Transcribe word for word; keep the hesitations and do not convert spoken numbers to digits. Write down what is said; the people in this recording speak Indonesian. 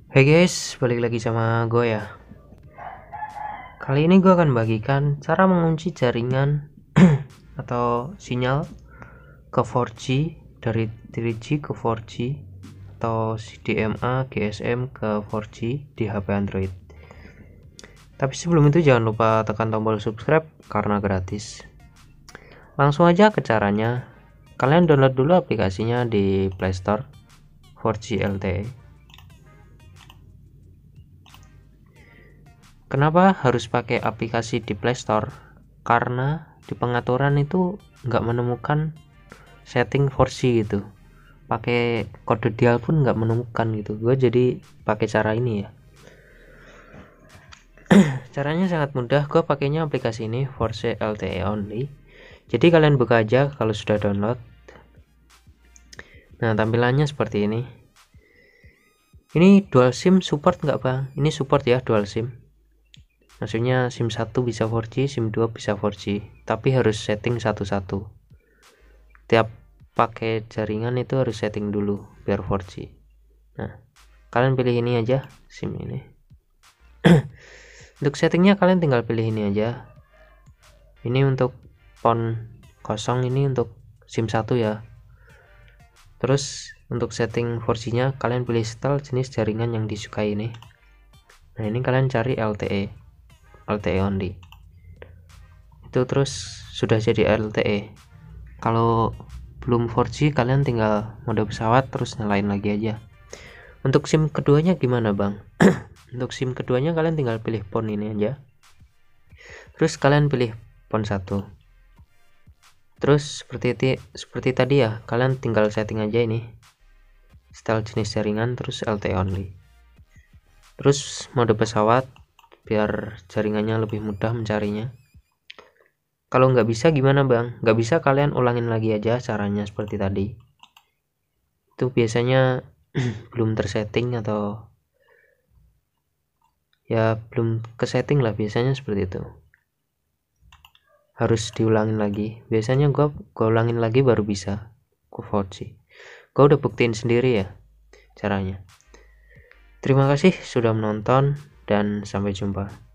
Hey guys, balik lagi sama gue ya. Kali ini gue akan bagikan cara mengunci jaringan atau sinyal ke four G dari three G ke four G atau C D M A G S M ke four G di H P Android. Tapi sebelum itu jangan lupa tekan tombol subscribe karena gratis. Langsung aja ke caranya. Kalian download dulu aplikasinya di Play Store four G L T E. Kenapa harus pakai aplikasi di Play Store? Karena di pengaturan itu nggak menemukan setting four G gitu. Pakai kode dial pun nggak menemukan gitu. Gue jadi pakai cara ini ya. Caranya sangat mudah. Gue pakainya aplikasi ini four G L T E only. Jadi kalian buka aja kalau sudah download. Nah, tampilannya seperti ini. Ini dual SIM support nggak bang? Ini support ya dual SIM. Maksudnya SIM satu bisa four G, SIM dua bisa four G, tapi harus setting satu-satu. Tiap pakai jaringan itu harus setting dulu biar four G. Nah, kalian pilih ini aja, SIM ini. Untuk settingnya kalian tinggal pilih ini aja. Ini untuk pon kosong, ini untuk SIM satu ya. Terus untuk setting four G nya kalian pilih setel jenis jaringan yang disukai ini. Nah, ini kalian cari L T E. L T E only itu, terus sudah jadi L T E. Kalau belum four G kalian tinggal mode pesawat terus nyalain lagi aja. Untuk SIM keduanya gimana bang? Untuk SIM keduanya kalian tinggal pilih pon ini aja, terus kalian pilih pon satu, terus seperti itu, seperti tadi ya, kalian tinggal setting aja ini style jenis jaringan terus L T E only, terus mode pesawat biar jaringannya lebih mudah mencarinya. Kalau nggak bisa gimana bang? Nggak bisa kalian ulangin lagi aja caranya seperti tadi. Itu biasanya belum tersetting atau ya belum ke setting lah, biasanya seperti itu. Harus diulangin lagi. Biasanya gua, gua ulangin lagi baru bisa ke four G. Gua udah buktiin sendiri ya caranya. Terima kasih sudah menonton dan sampai jumpa.